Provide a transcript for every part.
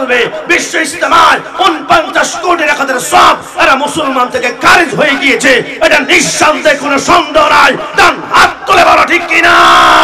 বলবে বিশ্ব ইজতেমায় 49 কোটি রাকাতের সওয়াব এরা মুসলমান থেকে খারিজ হয়ে গিয়েছে, এটা নিঃসন্দেহে কোনো সন্দেহ নাই। ডান হাত তুলে বলো ঠিক কিনা।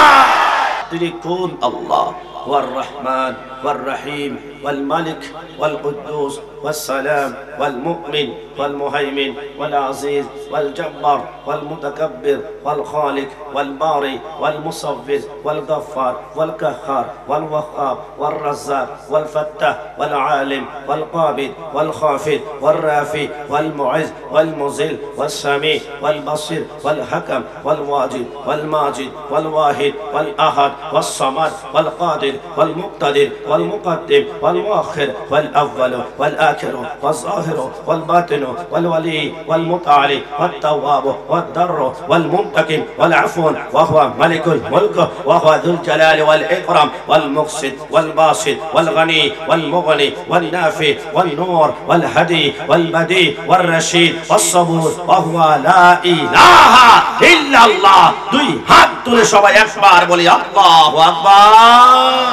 তিনি কোন? আল্লাহ والرحمن والرحيم والملك والقدوس والسلام والمؤمن والمهيمن والعزيز والجبار والمتكبر والخالق والباري والمصور والغفار والقهار والوهاب والرزاق والفتاح والعالم والقابض والخافض والرافع والمعز والمذل والسميع والبصير والحكم والواجد والماجد والواحد والأحد والصمد والقادر والمقتدر والمقدم والمؤخر والأول والآخر والظاهر والباطن والولي والمتعالي والتواب والضر والمنتقم والعفو، وهو ملك الملك وهو ذو الجلال والإكرام والمقسط والباسط والغني والمغني والنافع والنور والهدي والبديع والرشيد والصبور، وهو لا إله إلا الله। দুই হাত তুলে সবাই একবার বলি আল্লাহু আকবার।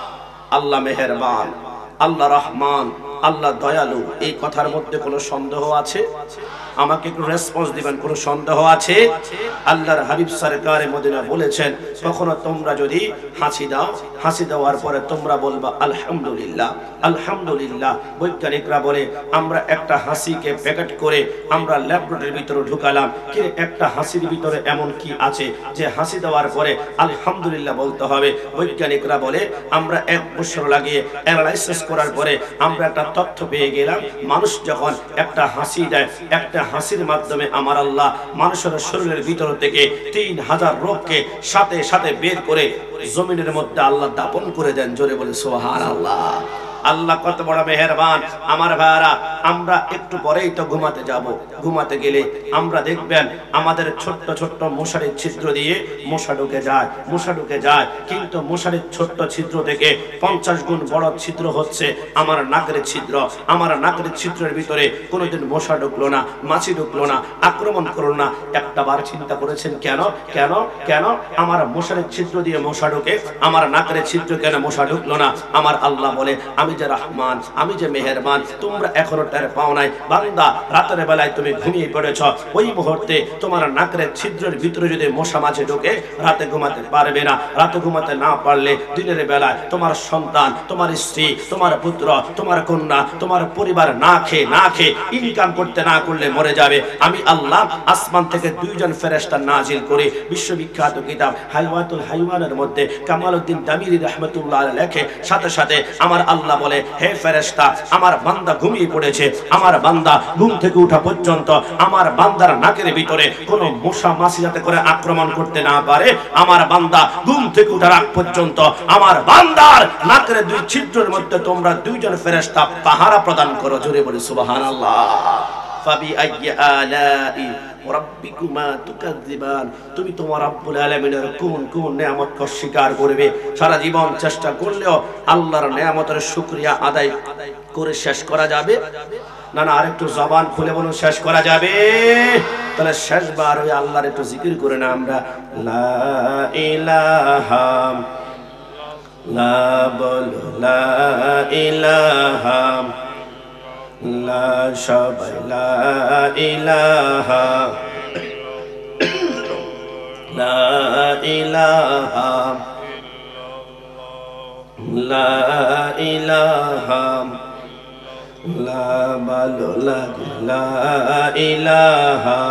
আল্লাহ মেহেরবান, আল্লাহ রহমান, আল্লাহ দয়ালু। এই কথার মধ্যে কোনো সন্দেহ আছে? আমাকে একটু রেসপন্স দিবেন, কোনো সন্দেহ আছে? আল্লাহর হাবিব সরকারে মদিনা বলেছেন, কখনো তোমরা যদি হাসি দাও, হাসি দেওয়ার পরে তোমরা বলবা আলহামদুলিল্লাহ আলহামদুলিল্লাহ। বৈজ্ঞানিকরা বলে আমরা একটা হাসিকে প্যাকেট করে আমরা ল্যাবরেটরির ভিতরে ঢুকালাম, কিন্তু একটা হাসির ভিতরে এমন কি আছে যে হাসি দেওয়ার পরে আলহামদুলিল্লাহ বলতে হবে? বৈজ্ঞানিকরা বলে আমরা 1 বছর লাগিয়ে অ্যানালাইসিস করার পরে আমরা একটা তথ্য পেয়ে গেলাম, মানুষ যখন একটা হাসি দেয়, একটা হাসির মাধ্যমে আমার আল্লাহ মানুষের শরীরের ভিতর থেকে 3000 রোগকে সাথে সাথে বের করে জমিনের মধ্যে আল্লাহ দাপন করে দেন। জোরে বলে সুবহানাল্লাহ। আল্লাহ কত বড় মেহেরবান। আমার ভাইরা, আমরা একটু পরেই তো ঘুমাতে যাব। ঘুমাতে গেলে আমরা দেখবেন আমাদের ছোট্ট ছোট্ট মশারির ছিদ্র দিয়ে মশা ঢুকে যায়, মশা ঢুকে যায়। কিন্তু মশারির ছোট্ট ছিদ্র থেকে 50 গুণ বড় ছিদ্র হচ্ছে আমার নাকের ছিদ্র। আমার নাকের ছিদ্রের ভিতরে কোনোদিন মশা ঢুকলো না, মাছি ঢুকলো না, আক্রমণ করলো না। একটা বার চিন্তা করেছেন কেন কেন কেন আমার মশারির ছিদ্র দিয়ে মশা ঢুকে, আমার নাকের ছিদ্র কেন মশা ঢুকলো না? আমার আল্লাহ বলে আমি যে রহমান, আমি যে মেহেরবান, তোমরা এখনো টের পাও নাই। বান্দা, রাতের বেলায় তুমি ঘুমিয়ে পড়েছ, ওই মুহূর্তে তোমার নাকের ছিদ্রের ভিতরে যদি মশা মাছি ঢোকে, রাতে ঘুমাতে পারবে না। রাতে ঘুমাতে না পারলে দিনের বেলায় তোমার সন্তান, তোমার স্ত্রী, তোমার পুত্র, তোমার কন্যা, তোমার পরিবার না খেয়ে ইনকাম করতে না করলে মরে যাবে। আমি আল্লাহ আসমান থেকে 2 জন ফেরেশতা নাজিল করে বিশ্ববিখ্যাত কিতাব হাইওয়াতুল হাইওয়ানের মধ্যে কামালউদ্দিন দামিরি রাহমাতুল্লাহ আলাইহি লেখে, সাথে সাথে আমার আল্লাহ বলে, হে ফেরেশতা, আমার বান্দা ঘুমিয়ে পড়েছে, আমার বান্দা ঘুম থেকে ওঠা পর্যন্ত আমার বান্দার নাকের ভিতরে কোনো মশা মাছি যাতে করে আক্রমণ করতে না পারে, আমার বান্দা ঘুম থেকে ওঠার আগ পর্যন্ত আমার বান্দার নাকের 2 ছিদ্রের মধ্যে তোমরা 2 জন ফেরেশতা পাহারা প্রদান করো। জোরে বলি সুবহানাল্লাহ। ফাবি আইয়ি আলাই রাব্বিকুমা তুকাযিবান। তুমি তোমার রব্বুল আলামিনের কোন কোন নিয়ামতকে অস্বীকার করবে? সারা জীবন চেষ্টা করলেও আল্লাহর নিয়ামতের শুকরিয়া আদায় করে শেষ করা যাবে না? না, আরেকটু জবান খুলে বলুন, শেষ করা যাবে? তাহলে শেষবার ওই আল্লাহর একটু জিকির করে না আমরা, লা ইলাহা লা বলো লা ইলাহা লা সবাই লা ইলাহা লা ইলাহা লা ইলাহা লা বলো লা ইলাহা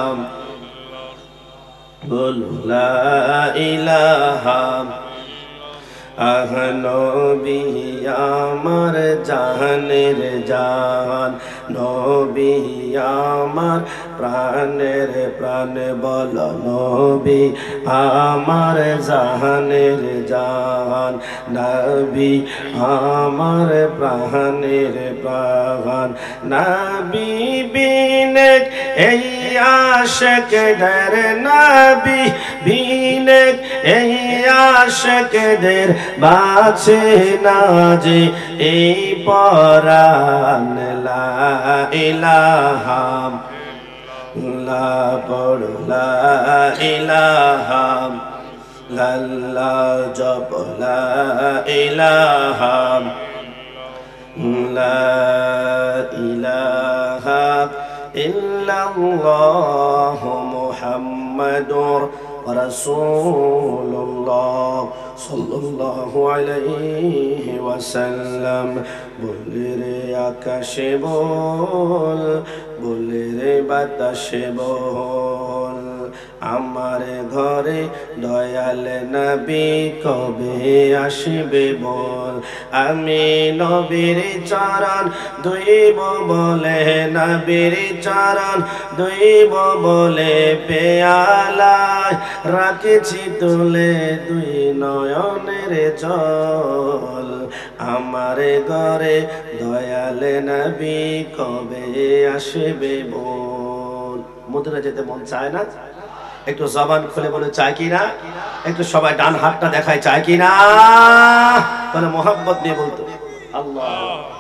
বলো লা ইলাহা। আহ নবী আমার জাহানের জান, নবী আমার প্রাণের প্রাণ, বল নবী আমার জাহানের জান, নবী আমার প্রাণের প্রাণ। নবী বিনে এই আশিকদের, নবী বিনে এই আশিকদের বাঁচে না যে এই পরাণ। লা ইলাহা লা বড় লা ইলাহা লাল্লাহ জপ লা ইলাহা লা ইলাহা ইল্লাল্লাহ মুহাম্মাদুর রাসূলুল্লাহ সাল্লাল্লাহু আলাইহি ওয়াসাল্লাম। বলে রে আকাশে বল, বলে রে বাতাসে বল, আমার ঘরে দয়াল নবী কবে আসবে বল। আমি নবীর চরণ ধুইব বলে, নবীর চরণ ধুইব বলে, পেয়ালায় রাখেছি তুলে দুই নয়নের জল। আমার ঘরে দয়াল নবী কবে আসবে বল। মদিনা যেতে মন চায় না? একটু জবান খুলে বলে চায় কি না? একটু সবাই ডান হাতটা দেখায় চায় কি না? তাহলে মোহাম্মত নিয়ে বলতো আল্লাহ।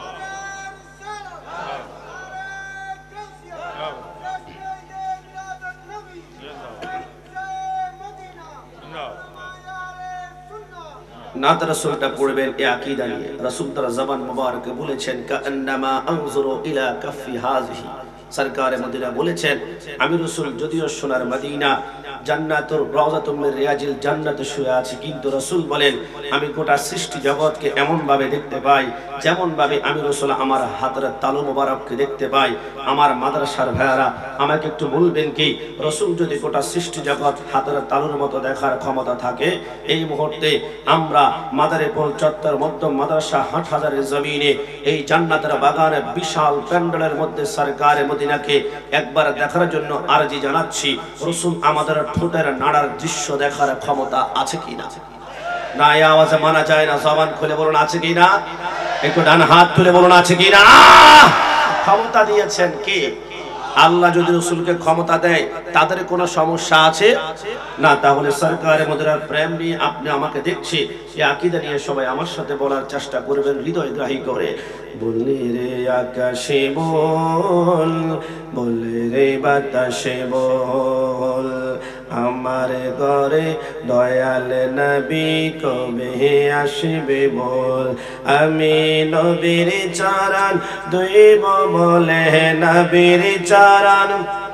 নাত রাসূলটা পড়বেন এই আকীদা নিয়ে। রাসূল তার জবান মুবারকে বলেছেন কান্নামা আনজুরু ইলা কাফি হাযিহি। সরকারে মদিনা বলেছেন আমি রাসূল যদিও সোনার মদিনা জান্নাতুর রাওযাতুম মির রিয়াজিল জান্নাতে শুয়ে আছি, কিন্তু রাসূল বলেন আমি গোটা সৃষ্টি জগৎকে এমন ভাবে দেখতে পাই যেমন ভাবে আমি রাসূল আমার হাতের তালু মোবারককে দেখতে পাই। আমার মাদ্রাসার ভাইয়ারা আমাকে একটু বলবেন কি, রাসূল যদি গোটা সৃষ্টি জগৎ হাতের তালুর মতো দেখার ক্ষমতা থাকে, এই মুহূর্তে আমরা মাদারীপুর চত্বর মধ্যম মাদ্রাসা হাটহাজারের জমিনে এই জান্নাতের বাগানে বিশাল প্যান্ডেলের মধ্যে সরকারে মদিনাকে একবার দেখার জন্য আরজি জানাচ্ছি। রাসূল আমাদের ঠোঁটের নাড়ার দৃশ্য দেখার ক্ষমতা আছে কিনা? না এই আওয়াজে মানা যায় না। জবান খুলে বলুন আছে কিনা? একটু ডান হাত তুলে বলুন আছে কিনা? ক্ষমতা দিয়েছেন কে? আল্লাহ যদি রাসূলকে ক্ষমতা দেয় তাদের কোনো সমস্যা আছে না? তাহলে সরকারে মদিনার প্রেম নিয়ে আপনি আমাকে দেখছি, এই আকীদা নিয়ে সবাই আমার সাথে বলার চেষ্টা করবেন হৃদয়গ্রাহী করে। বলে রে আকাশে বল, বলে রে বাতাসে বল, আমার ঘরে দয়াল নবী কবে আসবে বল। আমি নবীর চরণ ধুইব বলে, নবীর চরণ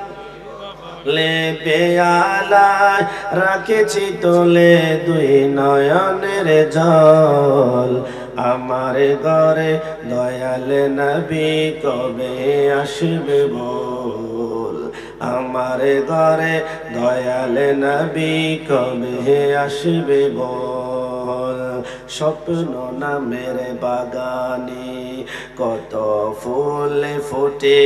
লে পেয়ালায় রাখেছি তোলে দুই নয়নের জল। আমার ঘরে দয়াল নবী কবে আসবে বল। আমার ঘরে দয়াল নবী কবে আসবে বল। স্বপ্ন নামের বাগানে কত ফুল ফোটে,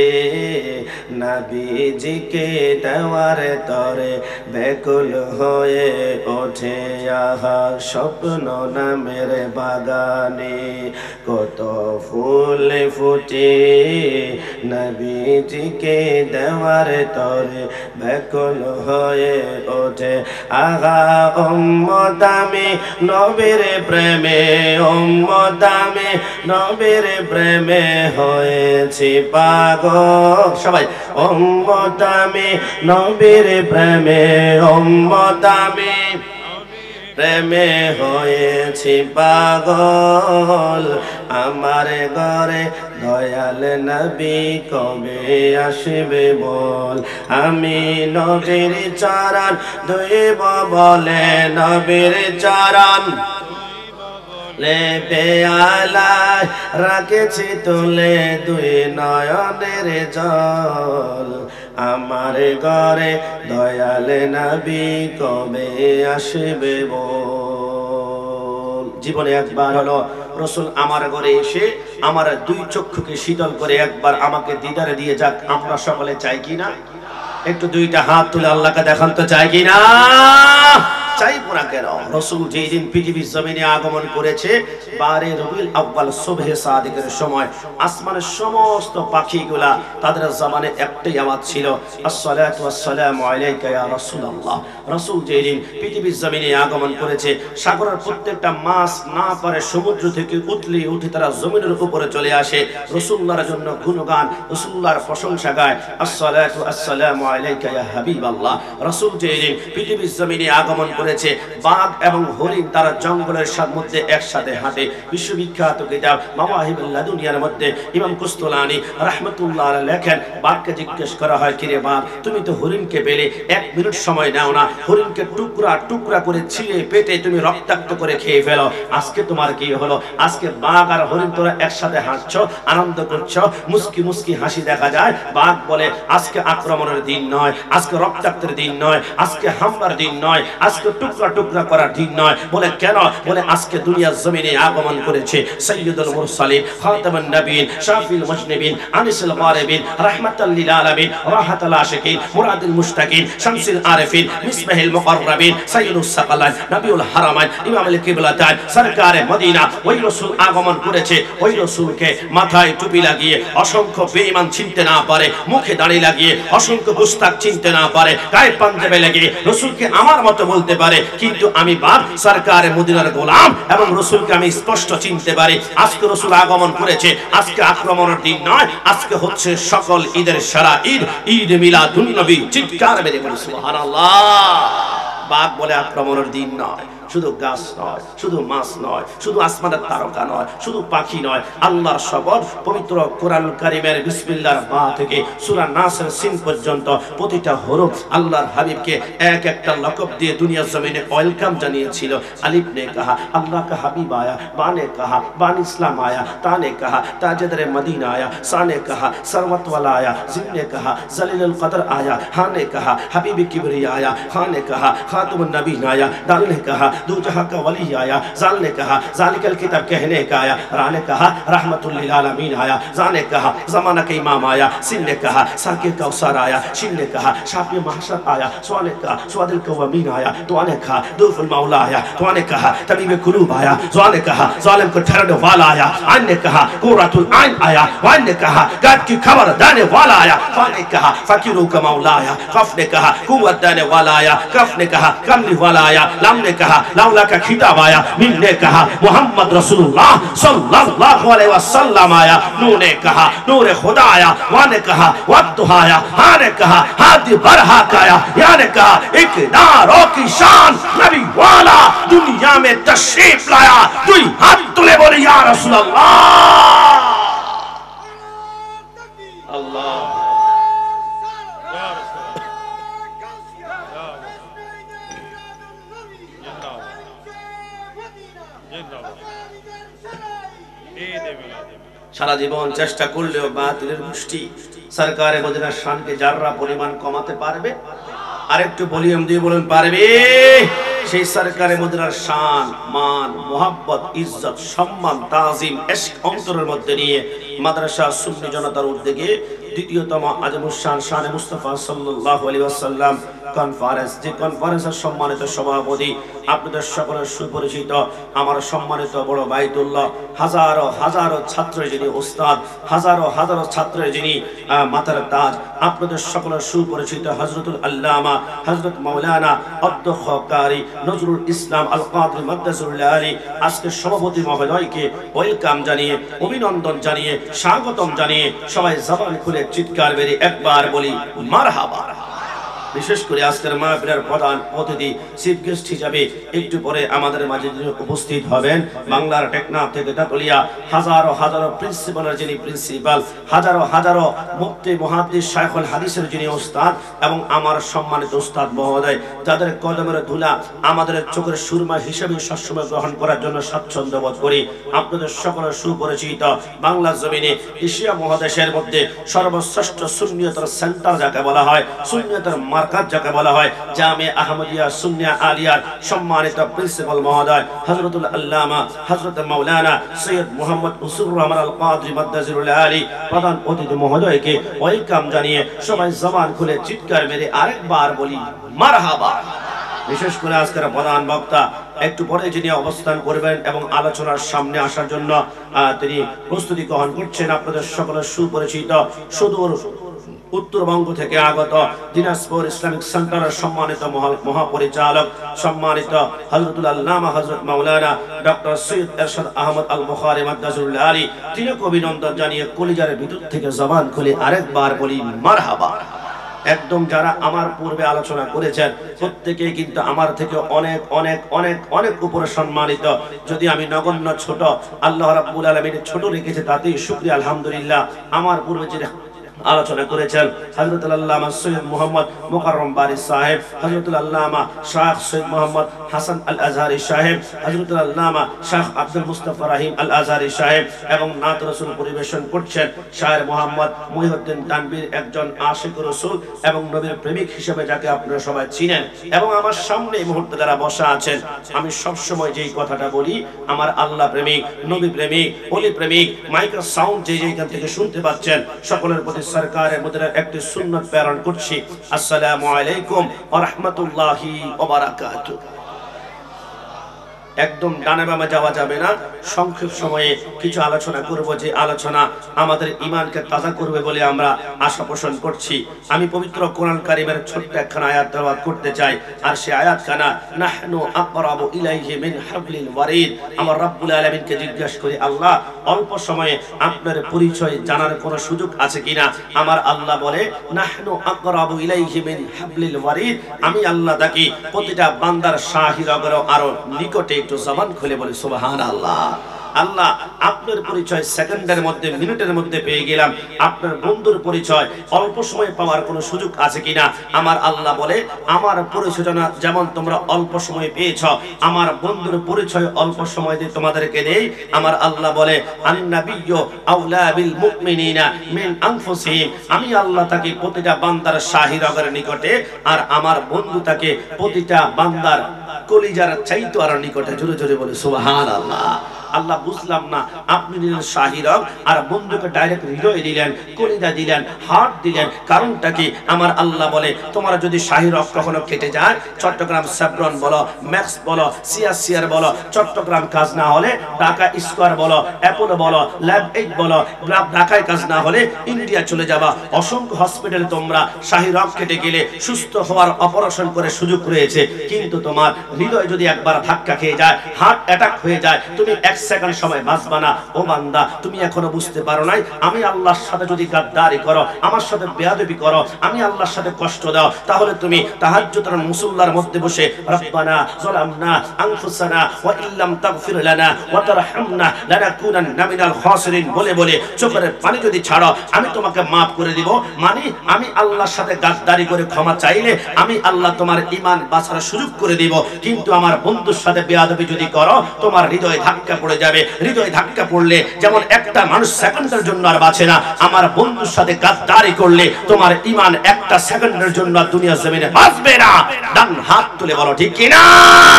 নবীজিকে দেওয়ার তরে ব্যাকুল হয়ে ওঠে আহা। স্বপ্ন নামের বাগানে কত ফুল ফোটে, নবীজিকে দেওয়ার তরে ব্যাকুল হয়ে ওঠে আহা। উম্মত আমি নবীর প্রেমে, উম্মত আমি নবীর প্রেমে হয়েছি পাগল। সবাই উম্মত আমি নবীর প্রেমে, উম্মত আমি প্রেমে হয়েছি পাগল। আমার ঘরে দয়াল নবী কবে আসবে বল। আমি নবীর চরণ ধুইব বলে, নবীর চরণ লে পেয়ালায় রাখেছি তুলে দুই নয়নের জল। আমার ঘরে দয়াল নবী কবে আসবে বল। জীবনে একবার হলো রাসূল আমার ঘরে এসে আমার দুই চক্ষুকে শীতল করে একবার আমাকে দিদারে দিয়ে যাক। আমরা সকলে চাই কি না? একটু দুইটা হাত তুলে আল্লাহকে দেখান তো চাই কি না? চাইবো না কেন? রাসূল যেই দিন পৃথিবীর জমিনে আগমন করেছে 12 রবিউল আউয়াল সুবহে সাদিকের সময় আসমানের সমস্ত পাখিগুলা তাদের জবানে একটাই আওয়াজ ছিল, আসসালাতু ওয়াসসালামু আলাইকা ইয়া রাসূলুল্লাহ। রাসূল যেই দিন পৃথিবীর জমিনে আগমন করেছে সাগরের প্রত্যেকটা মাছ না পারে সমুদ্র থেকে উতলে উঠে তারা জমিনের উপরে চলে আসে রাসূলুল্লাহর জন্য গুণগান, রাসূলুল্লাহর প্রশংসা গায়, আসসালাতু ওয়াসসালামু আলাইকা ইয়া হাবিবাল্লাহ। রাসূল যেই দিন পৃথিবীর জমিনে আগমন করেছে বাঘ এবং হরিণ তারা জঙ্গলের মধ্যে একসাথে হাঁটে। বিশ্ববিখ্যাত কিতাব মাওয়াহিবুল লাদুনিয়ার মধ্যে ইমাম কুস্তুলানি রাহমাতুল্লাহ আলাইহি লেখেন, বাঘকে জিজ্ঞেস করা হয়, কিরে বাঘ, তুমি তো হরিণকে পেলে, 1 মিনিট সময় নাও না, হরিণকে টুকরা টুকরা করে ছিঁড়ে পেটে তুমি রক্তাক্ত করে খেয়ে ফেলো, আজকে তোমার কি হলো? আজকে বাঘ আর হরিণ তোরা একসাথে হাঁটছো, আনন্দ করছো, মুস্কি মুস্কি হাসি দেখা যায়। বাঘ বলে, আজকে আক্রমণের দিন নয়, আজকে রক্তাক্তের দিন নয়, আজকে হামলার দিন নয়, আজকে টুকরা টুকরা করার দিন নয়। বলে কেন? বলে আজকে দুনিয়ার জমিনে আগমন করেছে সাইয়্যিদুল মুরসালিন, খাতামুন নবিয়্যিন, শাফিউল মুজনিবিন, আনিসুল গারিবিন, রাহমাতাল লিল আলামিন, রাহাতুল আশিকিন, মুরাদুল মুশতাকিন, শামসুল আরিফিন, মিসবাহুল মুকাররাবিন, সাইয়্যিদুস সাকালান, নবিউল হারামাইন, ইমামুল কিবলাতাইন, সরকারে মদিনা। ওই রাসূল আগমন করেছে, ওই রাসূলকে মাথায় টুপি লাগিয়ে অসংখ্য বেঈমান চিনতে না পারে, মুখে দাড়ি লাগিয়ে অসংখ্য মুস্তাক চিনতে না পারে, গায়ে পাঞ্জাবি লাগিয়ে রাসূলকে আমার মতো বলতে পারে, কিন্তু আমি বাপ সরকারে মদিনার গোলাম এবং রাসূলকে আমি স্পষ্ট চিনতে পারি। আজকে রাসূল আগমন করেছে, আজকে আক্রমণের দিন নয়, আজকে হচ্ছে সকল ঈদের সারা ঈদ, ঈদ মিলাদুন নবী। চিৎকার মেরে বলি সুবহানাল্লাহ। বাঘ বলে আক্রমণের দিন নয়, শুধু গাছ নয়, শুধু মাছ নয়, শুধু আসমানের তারকা নয়, শুধু পাখি নয়, আল্লাহর শপথ, পবিত্র কোরআন কারীমের বিসমিল্লাহর বা থেকে সূরা নাসের সিন পর্যন্ত প্রতিটা হরফ আল্লাহর হাবিবকে এক একটা লকব দিয়ে দুনিয়ার জমিনে ওয়েলকাম জানিয়েছিল। আলিফ নে কহা আল্লাহ কা হাবিব আয়া, বা নে কহা বান ইসলাম আয়া, তা নে কহা তাজদারে মদিনা আয়া, সা নে কহা সরওয়াত ওয়ালা আয়া, জিন নে কহা জলিলুল কদর আয়া, হা নে কহা হাবিব কিবরিয়া आया, खा ने कहा खातमुन नबीन आया, दाल ने कहा दो जहां का वली आया, जाल ने कहा जालिकल किताब कहने का आया, रा ने कहा रहमतुल लिल आलमीन आया, जा ने कहा जमाना का इमाम आया, सिन ने कहा साके कौसर आया, शिन ने कहा शाफी महशर आया, सुआ ने कहा सुआदिल कवामीन आया, दुआ ने कहा दूफुल मौला आया, दुआ ने कहा तबीब कुलूब आया, जुआ ने कहा जालिम को ठहरने वाला आया, आन ने कहा कुर्रतुल आइन आया, वान ने कहा गाद की खबर देने वाला आया, फा ने कहा फकीरों का मौला आया, कफ ने कहा कुव्वत देने वाला आया, कफ ने कहा कमली वाला आया, लम ने कहा लौला का खिताब आया, मीम ने कहा मोहम्मद रसूलुल्लाह सल्लल्लाहु अलैहि वसल्लम आया, नून ने कहा नूर खुदा आया, वा ने कहा वद्दुहा आया, हा ने कहा हादी बरहा आया, या ने कहा इकदारों की शान नबी वाला दुनिया में तशरीफ लाया, दुई हाथ तुले बोले या रसूल अल्लाह। अल्लाह সারা জীবন চেষ্টা করলেও বাতিলের গোষ্ঠী সরকারে মদিনার শানকে যাররা পরিমাণ কমাতে পারবে? আরেকটু ভলিউম দিয়ে বলুন, পারবে? সেই সরকারে মদিনার শান, মান, মোহাব্বত, ইজ্জত, সম্মান, তাজিম, ইশক অন্তরের মধ্যে নিয়ে মাদ্রাসা সুন্নি জনতার উদ্যোগে দ্বিতীয়তম আজমুস শান শানে মুস্তাফা সাল্লাল্লাহু আলাইহি ওয়াসাল্লাম কনফারেন্স, যে কনফারেন্সের সম্মানিত সভাপতি আপনাদের সকলের সুপরিচিত আমার সম্মানিত বড় বাইতুল্লাহ, হাজারো হাজারো ছাত্রের যিনি উস্তাদ, হাজারো হাজারো ছাত্রের যিনি মাথার তাজ, আপনাদের সকলের সুপরিচিত হযরতুল আল্লামা হযরত মাওলানা অধ্যক্ষ কারি নজরুল ইসলাম আল কাদরি মাদ্দাসুল্লাহ আলী আজকে সভাপতি মহোদয়কে ওয়েলকাম জানিয়ে, অভিনন্দন জানিয়ে, স্বাগতম জানিয়ে সবাই জবান খুলে চিৎকার বেরিয়ে একবার বলি মারহাবা। বিশেষ করে আজকের মাহফিলের প্রধান অতিথি চিফ গেস্ট হিসাবে একটু পরে আমাদের মাঝে উপস্থিত হবেন বাংলার টেকনাফ থেকে দাতুলিয়া হাজারো হাজারো প্রিন্সিপালের যিনি প্রিন্সিপাল, হাজারো হাজারো মুফতি মুহাদ্দিস শাইখুল হাদিসের যিনি উস্তাদ এবং আমার সম্মানিত উস্তাদ মহোদয়, যাদের কদমের ধুলা আমাদের চোখের সুরমা হিসেবে সবসময় গ্রহণ করার জন্য স্বাচ্ছন্দ্য বোধ করি। আপনাদের সকলের সুপরিচিত বাংলা জমিনে এশিয়া মহাদেশের মধ্যে সর্বশ্রেষ্ঠ সুন্নিয়তের সেন্টার যাকে বলা হয়, সুন্নিয়তের মার্কাজ যাকে বলা হয়, জামিয়া আহমদিয়া সুন্নিয়া আলিয়ার সম্মানিত প্রিন্সিপাল মহোদয় হযরতুল আল্লামা হযরত মাওলানা সৈয়দ মুহাম্মদ উসুর রহমান আল কাদরি মাদ্দাসুল্লাহ আলী প্রধান অতিথি মহোদয়কে ওয়েলকাম জানিয়ে সবাই জবান খুলে চিৎকার মেরে আরেকবার বলি মারহাবা। বিশেষ করে আজকের প্রধান বক্তা একটু পরে যিনি অবস্থান করবেন এবং আলোচনার সামনে আসার জন্য তিনি প্রস্তুতি গ্রহণ করছেন, আপনাদের সকলের সুপরিচিত সুদূর উত্তরবঙ্গ থেকে আগত দিনাজপুর ইসলামিক সেন্টারের সম্মানিত মহাপরিচালক সম্মানিত হযরতুল আল্লামা হযরত মাওলানা ডক্টর সৈয়দ এরশাদ আহমদ আল বুখারী মাদ্দাসুল্লাহ আলী, তিনিও অভিনন্দন জানিয়ে কলিজার ভিতর থেকে জবান খুলে আরেকবার বলি মারহাবা। একদম যারা আমার পূর্বে আলোচনা করেছেন প্রত্যেকেই কিন্তু আমার থেকে অনেক অনেক অনেক অনেক উপরে সম্মানিত। যদি আমি নগণ্য ছোট, আল্লাহ রাব্বুল আলামিন ছোট রেখেছে, তাতেই শুকরিয়া আলহামদুলিল্লাহ। আমার পূর্বে যে আলোচনা করেছেন হযরতুল আল্লামা সৈয়দ মুহাম্মদ মুকাররম বারি সাহেব, হযরতুল আল্লামা শাহ সৈয়দ মুহাম্মদ হাসান আল আজহারি সাহেব, হযরতুল আল্লামা শাহ আব্দুল মুস্তাফা রহিম আল আজহারি সাহেব, এবং নাত রাসূল পরিবেশন করছেন শায়ের মুহাম্মদ মুহিউদ্দিন তানভীর, একজন আশিক রাসূল এবং নবীর প্রেমিক হিসেবে যাকে আপনারা সবাই চিনেন। এবং আমার সামনে এই মুহূর্তে যারা বসা আছেন, আমি সব সময় যেই কথাটা বলি, আমার আল্লাহ প্রেমিক, নবী প্রেমিক, ওলি প্রেমিক, মাইক্রো সাউন্ড যে যেখান থেকে শুনতে পাচ্ছেন, সকলের প্রতি সরকারের মধ্যে একটি সুন্নাত প্রেরণ করছি। আসসালামু আলাইকুম ওয়া রাহমাতুল্লাহি ওয়া বারাকাতুহু। একদম ডানে বামে যাওয়া যাবে না, সংক্ষিপ্ত সময়ে কিছু আলোচনা করব, যে আলোচনা আমাদের ঈমানকে তাজা করবে বলে আমরা আশা পোষণ করছি। আমি পবিত্র কোরআন কারীমের ছোট্ট একখানা আয়াত তেলাওয়াত করতে চাই, আর সেই আয়াতখানা নাহনু আকরাবু ইলাইহি মিন হাবলিল ওয়ারিদ। আমার রব্বুল আলামিনকে জিজ্ঞাসা করি, আল্লাহ অল্প সময়ে আপনার পরিচয় জানার কোনো সুযোগ আছে কিনা? আমার আল্লাহ বলে নাহনু আকরাবু ইলাইহি মিন হাবলিল ওয়ারিদ। আমি আল্লাহ তাকে প্রতিটা বান্দার শাহী রগের আরো নিকটে। একটু জবান খুলে বলে সুবহানাল্লাহ। আল্লাহ আপনার পরিচয় সেকেন্ডের মধ্যে, মিনিটের মধ্যে পেয়ে গেলাম। আপনার বন্ধুর পরিচয় অল্প সময় পাওয়ার কোনো সুযোগ আছে কিনা? আমার আল্লাহ বলে আমার পরিচয় যেমন তোমরা অল্প সময় পেয়েছ, আমার বন্ধুর পরিচয় অল্প সময় দিয়ে তোমাদেরকে দেই। আমার আল্লাহ বলে আন-নাবিয়্যু আওলা বিল মুমিনিনা মিন আনফুসিহিম। আমি আল্লাহ তাকে প্রতিটা বান্দার শাহী রগের নিকটে, আর আমার বন্ধু তাকে প্রতিটা বান্দার কলিজার চাইতো আর নিকটে। জোরে জোরে বলে সুবহানাল্লাহ। আল্লাহ বুঝলাম না, আপনি দিলেন শাহী রগ আর বন্ধুকে ডাইরেক্ট হৃদয় দিলেন, কলিজা দিলেন, হার্ট দিলেন, কারণটা কি? আমার আল্লাহ বলে তোমার যদি শাহী রগ কখনো কেটে যায়, চট্টগ্রাম সেভরন বলো, ম্যাক্স বলো, সিআরসিআর বলো, চট্টগ্রাম কাজ না হলে ঢাকা স্কয়ার বলো, অ্যাপোলো বলো, ল্যাব 8 বলো, ঢাকায় কাজ না হলে ইন্ডিয়া চলে যাবা। অসংখ্য হসপিটালে তোমরা শাহী রগ কেটে গেলে সুস্থ হওয়ার অপারেশন করে সুযোগ রয়েছে, কিন্তু তোমার হৃদয় যদি একবার ধাক্কা খেয়ে যায়, হার্ট অ্যাটাক হয়ে যায়, তুমি এক সেকেন্ড সময় বাঁচবা না। ও বান্দা, তুমি এখনো বুঝতে পারো নাই, আমি আল্লাহর সাথে যদি গাদ্দারি করো, আমার সাথে বেয়াদবি করো, আমি আল্লাহর সাথে কষ্ট দাও, তাহলে তুমি তাহাজ্জুদের মুসল্লার মধ্যে বসে রব্বানা যালামনা আনফুসানা ওয়া ইল্লাম তাগফির লানা ওয়া তারহামনা লানাকুনান্না মিনাল খাসিরিন বলে বলে চোখের পানি যদি ছাড়ো, আমি তোমাকে maaf করে দিব। মানে আমি আল্লাহর সাথে গাদ্দারি করে ক্ষমা চাইলে আমি আল্লাহ তোমার ঈমান বাঁচার সুযোগ করে দিব, কিন্তু আমার বন্ধুর সাথে বেয়াদবি যদি করো, তোমার হৃদয় ধাক্কা পড়ে যাবে। হৃদয় ধাক্কা পড়লে যেমন একটা মানুষ সেকেন্ডের জন্য আর বাঁচে না, আমার বন্ধুর সাথে গাদ্দারি করলে তোমার ঈমান একটা সেকেন্ডের জন্য দুনিয়ার জমিনে বাঁচবে না। ডান হাত তুলে বলো ঠিক কি না?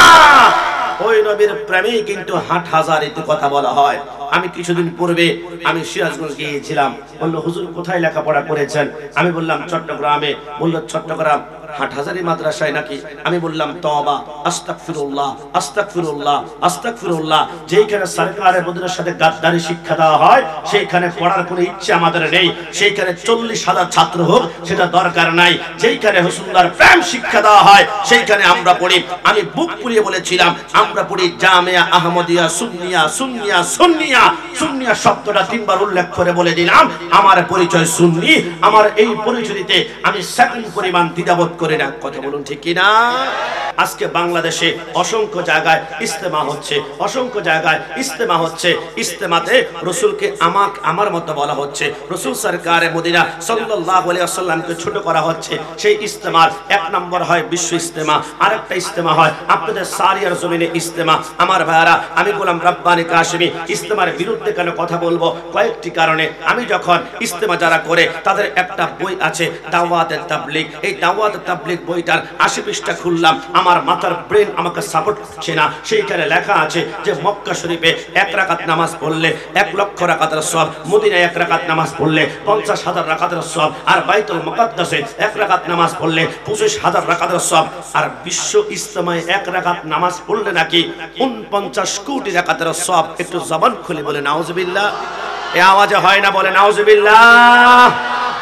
ওই নবীর প্রেমে কিন্তু হাটহাজারিতে কথা বলা হয়। আমি কিছুদিন পূর্বে আমি সিরাজগঞ্জ গিয়েছিলাম, বলল হুজুর কোথায় লেখাপড়া করেছেন? আমি বললাম চট্টগ্রামে। বলল চট্টগ্রাম হাটহাজারি মাদ্রাসায় নাকি? আমি বললাম তওবা, আস্তাগফিরুল্লাহ, আস্তাগফিরুল্লাহ, আস্তাগফিরুল্লাহ। যেখানে সরকারের মদিনার সাথে গাদ্দারি শিক্ষা দেওয়া হয়, সেইখানে পড়ার কোনো ইচ্ছে আমাদের নেই। সেইখানে 40,000 ছাত্র হোক, সেটা দরকার নাই। যেখানে রাসূলুল্লাহর প্রেম শিক্ষা দেওয়া হয়, সেইখানে আমরা পড়ি। আমি বুক পুড়িয়ে বলেছিলাম, আমরা পড়ি জামিয়া আহমদিয়া সুন্নিয়া, সুন্নিয়া, সুন্নিয়া। সুন্নিয়া শব্দটা 3 বার উল্লেখ করে বলে দিলাম আমার পরিচয় সুন্নি। আমার এই পরিচয়তে আমি সেকেন্ড পরিমাণ দ্বিধাবোধ করে না। কথা বলুন ঠিক কি না? আজকে বাংলাদেশে অসংখ্য জায়গায় ইস্তেমা হচ্ছে, অসংখ্য জায়গায় ইস্তেমা হচ্ছে। ইস্তেমাতে রাসূলকে আমার মতো বলা হচ্ছে, রাসূল সরকারে মদিনা সাল্লাল্লাহু আলাইহি ওয়াসাল্লামকে ছোট করা হচ্ছে। সেই ইস্তেমার 1 নম্বর হয় বিশ্ব ইস্তেমা, আরেকটা ইস্তেমা হয় আপনাদের সারিয়ার জমিনে ইস্তেমা। আমার ভাইরা, আমি গোলাম রাব্বানি কাশেমি ইস্তেমার বিরুদ্ধে কেন কথা বলবো? কয়েকটি কারণে। আমি যখন ইস্তেমা যারা করে তাদের একটা বই আছে দাওয়াতে তাবলীগ, এই দাওয়াতে তাবলীগ বইটার 80 পৃষ্ঠা খুললাম, আমার মাথার ব্রেন আমাকে সাপোর্ট করছে না। সেইখানে লেখা আছে যে মক্কা শরীফে 1 রাকাত নামাজ পড়লে 1 লক্ষ রাকাতের সওয়াব, মদিনায় 1 রাকাত নামাজ পড়লে 50,000 রাকাতের সওয়াব, আর বাইতুল মুকাদ্দাসে 1 রাকাত নামাজ পড়লে 25,000 রাকাতের সওয়াব। আর বিশ্ব ইস্তেমায় 1 রাকাত নামাজ পড়লে নাকি 49 কোটি রাকাতের সওয়াব। একটু জবান খুলে বলে নাউজুবিল্লাহ। এই আওয়াজে হয় না? বলে নাউজুবিল্লাহ।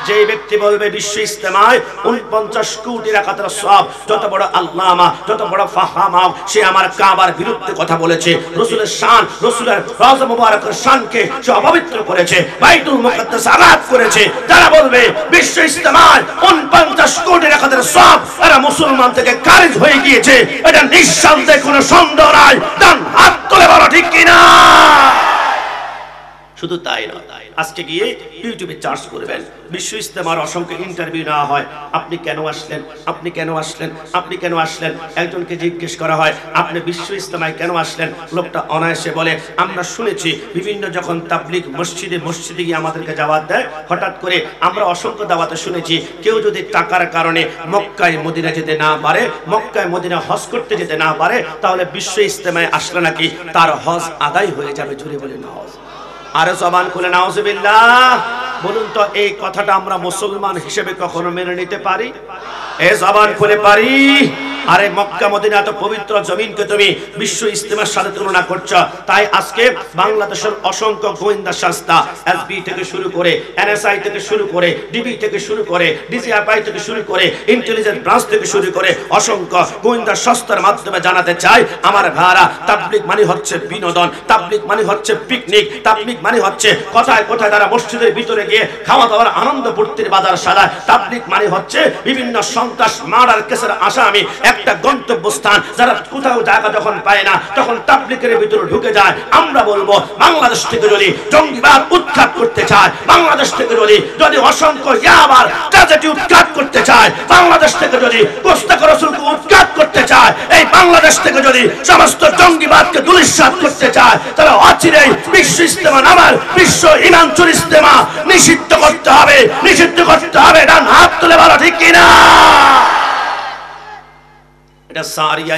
যে ব্যক্তি বলবে বিশ্ব ইজতেমায় 49 কোটি রাকাতের সওয়াব, যত বড় আল্লামা, যত বড় ফাহামা, সে আমার কাবার বিরুদ্ধে কথা বলেছে, রাসূলের শান, রাসূলের রওজা মুবারকের শানকে সে অপবিত্র করেছে, বাইতুল মুকাদ্দাস আঘাত করেছে। যারা বলবে বিশ্ব ইজতেমায় 49 কোটি রাকাতের সওয়াব এরা মুসলমান থেকে খারিজ হয়ে গিয়েছে, এটা নিঃসন্দেহে কোনো সন্দেহ নাই। ডান হাত তুলে বলো ঠিক কিনা। শুধু তাই না, আজকে গিয়ে ইউটিউবে সার্চ করবেন, বিশ্ব ইজতেমার অসংখ্য ইন্টারভিউ নেওয়া হয়। আপনি কেন আসলেন, আপনি কেন আসলেন, আপনি কেন আসলেন? একজনকে জিজ্ঞেস করা হয় আপনি বিশ্ব ইজতেমায় কেন আসলেন? লোকটা অনায়াসে বলে আমরা শুনেছি বিভিন্ন যখন তাবলিগ মসজিদে মসজিদে গিয়ে আমাদেরকে দাওয়াত দেয়, হঠাৎ করে আমরা অসংখ্য দাওয়াতে শুনেছি কেউ যদি টাকার কারণে মক্কায় মদিনা যেতে না পারে, মক্কায় মদিনা হজ করতে যেতে না পারে, তাহলে বিশ্ব ইজতেমায় আসলে নাকি তার হজ আদায় হয়ে যাবে। জুড়ে বলে না হজ, আরে জবান খুলে নাউজুবিল্লাহ। বলুন তো এই কথাটা আমরা মুসলমান হিসেবে কখনো মেনে নিতে পারি? এ জবান খুলে পারি? আরে মক্কা মদিনা এত পবিত্র জমিনকে তুমি বিশ্ব ইজতেমার সাথে তুলনা করছো। তাই আজকে বাংলাদেশের অসংখ্য গোয়েন্দা সংস্থা, এসবি থেকে শুরু করে, এনএসআই থেকে শুরু করে, ডিবি থেকে শুরু করে, ডিজিএফআই থেকে শুরু করে, ইন্টেলিজেন্স ব্রাঞ্চ থেকে শুরু করে অসংখ্য গোয়েন্দা সংস্থার মাধ্যমে জানাতে চাই আমার ভাইরা, তাবলিগ মানে হচ্ছে বিনোদন, তাবলিগ মানে হচ্ছে পিকনিক, তাবলিগ মানে হচ্ছে কোথায় কোথায় তারা মসজিদের ভিতরে গিয়ে খাওয়া দাওয়ার আনন্দ ফুর্তির বাজার সাজায়। তাবলিগ মানে হচ্ছে বিভিন্ন সন্ত্রাস মার্ডার কেসের আসামি একটা গন্তব্যস্থান, যারা কোথাও জায়গা যখন পায় না তখন তাবলিগের ভিতরে ঢুকে যায়। আমরা বলবো বাংলাদেশ থেকে যদি জঙ্গিবাদ উৎখাত করতে চায়, বাংলাদেশ থেকে যদি অসংখ্য ইয়াবার ট্র্যাজেডি উৎখাত করতে চায়, বাংলাদেশ থেকে যদি গোস্তাখোর রাসূলকে উৎখাত করতে চায়, এই বাংলাদেশ থেকে যদি সমস্ত জঙ্গিবাদকে ধূলিসাৎ করতে চায়, তাহলে অচিরেই বিশ্ব ইজতেমা নামার বিশ্ব ইমানচুর ইজতেমা নিষিদ্ধ করতে হবে, নিষিদ্ধ করতে হবে। ডান হাত তুলে বলো ঠিক কিনা। এটা সারিয়া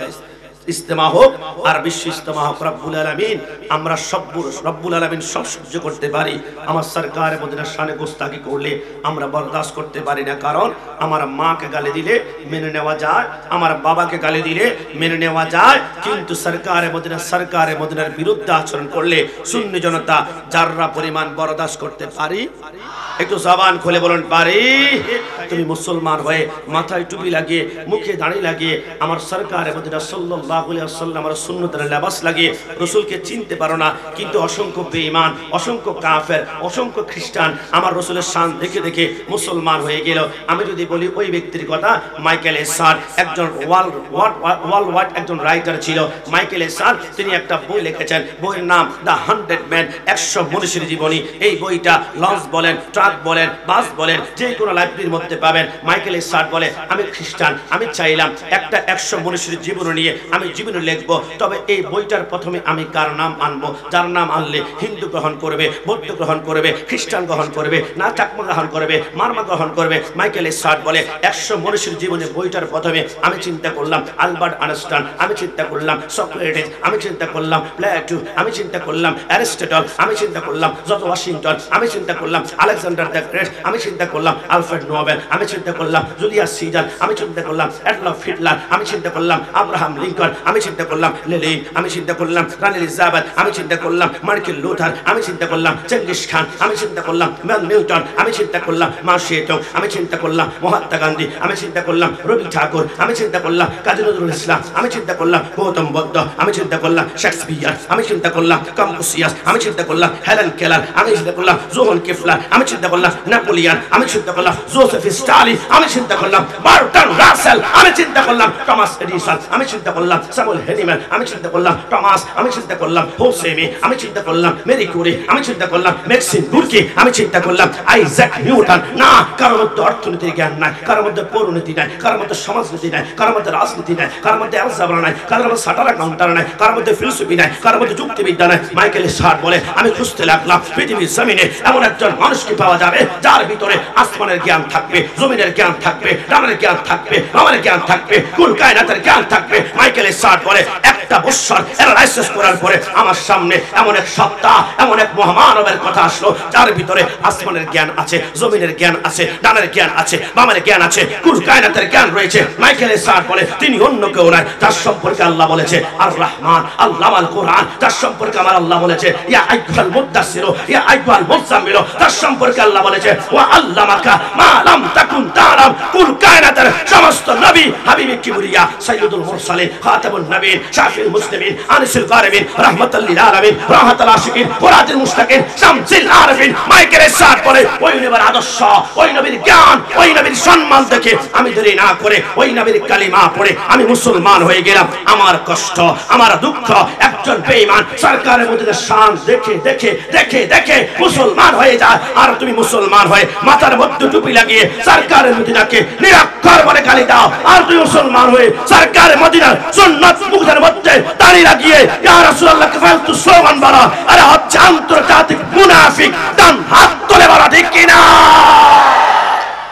ইজতেমা হোক আর বিশ্ব ইজতেমা হোক, রব্বুল আলামিন আমরা রব্বুল আলামিন সব সহ্য করতে পারি। আমার সরকারে মদিনার শানে গোস্তাকি করলে আমরা বরদাস্ত করতে পারি না, কারণ আমার মাকে গালি দিলে মেনে নেওয়া যায়, আমার বাবাকে গালি দিলে মেনে নেওয়া যায়, কিন্তু সরকারে মদিনার বিরুদ্ধে আচরণ করলে সুন্নি জনতা যাররা পরিমাণ বরদাস্ত করতে পারি? একটু জবান খুলে বলুন পারি? তুমি মুসলমান হয়ে মাথায় টুপি লাগিয়ে মুখে দাড়ি লাগিয়ে আমার সরকারে মদিনা সাল্লাল্লাহু আলাইহি ওয়াসাল্লামের সুন্নতের লেবাস লাগিয়ে রাসূলকে চিনতে পারো না, কিন্তু অসংখ্য বেঈমান, অসংখ্য কাফের, অসংখ্য খ্রিস্টান আমার রাসূলের শান দেখে দেখে মুসলমান হয়ে গেল। আমি যদি বলি ওই ব্যক্তির কথা, মাইকেল এসার একজন ওয়ার্ল্ড ওয়াইড একজন রাইটার ছিল। মাইকেল এসার তিনি একটা বই লিখেছেন, বইয়ের নাম দ্য 100 ম্যান, 100 মনীষীর জীবনী। এই বইটা লঞ্চ বলেন, ট্রাক বলেন, বাস বলেন, যে কোনো লাইব্রেরির মধ্যে পাবেন। মাইকেল এসার বলে আমি খ্রিস্টান, আমি চাইলাম একটা 100 মনীষীর জীবন নিয়ে আমি জীবনে লিখবো, তবে এই বইটার প্রথমে আমি কার নাম আনবো, যার নাম আনলে হিন্দু গ্রহণ করবে, বৌদ্ধ গ্রহণ করবে, খ্রিস্টান গ্রহণ করবে, না চাকমা গ্রহণ করবে, মারমা গ্রহণ করবে। মাইকেল এসার বলে 100 মনীষীর জীবনে বইটার প্রথমে আমি চিন্তা করলাম আলবার্ট আইনস্টাইন, আমি চিন্তা করলাম সক্রেটিস, আমি চিন্তা করলাম প্লেটো, আমি চিন্তা করলাম অ্যারিস্টটল, আমি চিন্তা করলাম জর্জ ওয়াশিংটন, আমি চিন্তা করলাম আলেকজান্ডার দ্য গ্রেট, আমি চিন্তা করলাম আলফ্রেড নোবেল, আমি চিন্তা করলাম জুলিয়াস সিজার, আমি চিন্তা করলাম অ্যাডলফ হিটলার, আমি চিন্তা করলাম আব্রাহাম লিঙ্কন, আমি চিন্তা করলাম লেনিন, আমি চিন্তা করলাম রানী এলিজাবেথ, আমি চিন্তা করলাম মার্টিন লুথার, আমি চিন্তা করলাম চেঙ্গিস খান, আমি চিন্তা করলাম ম্যাল নিউটন, আমি চিন্তা করলাম মা সেতুং, আমি চিন্তা করলাম মহাত্মা গান্ধী, আমি চিন্তা করলাম রবি ঠাকুর, আমি চিন্তা করলাম কাজী নজরুল ইসলাম, আমি চিন্তা করলাম গৌতম বুদ্ধ, আমি চিন্তা করলাম শেক্সপিয়ার, আমি চিন্তা করলাম কনফুসিয়াস, আমি চিন্তা করলাম হেলেন কেলার, আমি চিন্তা করলাম জোহন কিফলার, আমি চিন্তা করলাম নেপোলিয়ন, আমি চিন্তা করলাম জোসেফ স্টালিন, আমি চিন্তা করলাম বার্টন রাসেল, আমি চিন্তা করলাম টমাস এডিসন, আমি চিন্তা করলাম স্যামুয়েল হেনিম্যান, আমি চিন্তা করলাম টমাস, আমি চিন্তা করলাম হোসেমি, আমি চিন্তা করলাম মেরি কুরি, আমি চিন্তা করলাম ম্যাক্সিম গুরকি, আমি চিন্তা করলাম আইজ্যাক নিউটন। না, কারোর মধ্যে অর্থনীতির জ্ঞান নাই, কারোর মধ্যে পৌরনীতি নাই, কারোর মধ্যে সমাজনীতি নাই, কারোর মধ্যে রাজনীতি নাই, কারোর মধ্যে অ্যালজাবরা নাই, কারোর মধ্যে সাটারা কাউন্টার নাই, কারোর মধ্যে ফিলোসফি নাই, কারোর মধ্যে যুক্তিবিদ্যা নাই। মাইকেল সার্ট বলে আমি খুঁজতে লাগলাম পৃথিবীর জমিনে এমন একজন মানুষকে পাওয়া যাবে যার ভিতরে আসমানের জ্ঞান থাকবে, জমিনের জ্ঞান থাকবে, ডানের জ্ঞান থাকবে, আমার জ্ঞান থাকবে, কুল কায়নাতের জ্ঞান থাকবে। মাইকেল সার্ট বলে একটা বছর অ্যানালাইসিস করার পরে আমার সামনে এমন এক সত্তা, এমন এক মহামানবের কথা আসলো যার ভিতরে আসমানের জ্ঞান আছে, জমিনের জ্ঞান আছে, ডানের জ্ঞান আছে, বামের জ্ঞান আছে, কুল কায়নাতের জ্ঞান রয়েছে। মাইকেল সার্ট বলে তিনি অন্য কেউ নয়, যার সম্পর্কে আল্লাহ বলেছে আর রহমান আল্লামাল কোরআন, যার সম্পর্কে আমার আল্লাহ বলেছে ইয়া আইয়ুহাল মুদাসসির ইয়া আইয়ুহাল মুজাম্মিল, যার সম্পর্কে আল্লাহ বলেছে ওয়া আল্লামাকা মা লাম তাকুন তাআলাম। কুল কায়নাতের সমস্ত নবী হাবিবে কিবরিয়া সাইয়্যিদুল মুরসালিন খাতামুন নবীন শাফিউল মুসলিমিন আনিসুল কারিমিন রাহমাতাল লিল আলামিন রাহাতুল আশিকিন ওয়ারাতুল মুশতাকিন শামসুল আরিফিন মাইকেল সার্ট বলে ওই নবীর আদর্শ, ওই নবীর জ্ঞান, ওই নবীর সম্মান দেখে আমি দেরি না করে ওই নবীর কালিমা পড়ে আমি মুসলমান হয়ে গেলাম। আমার কষ্ট, আমার দুঃখ, একজন বেঈমান সরকারের মধ্যে শান দেখে দেখে দেখে দেখে মুসলমান হয়ে যায়, আর তুমি মুসলমান হয়ে মাথার মধ্যে টুপি লাগিয়ে সরকারের মদিনাকে নিরাক্ষর বলে গালি দাও, আর তুমি মুসলমান হয়ে সরকারের মদিনার সুন্নাত মুখের মধ্যে দাড়ি লাগিয়ে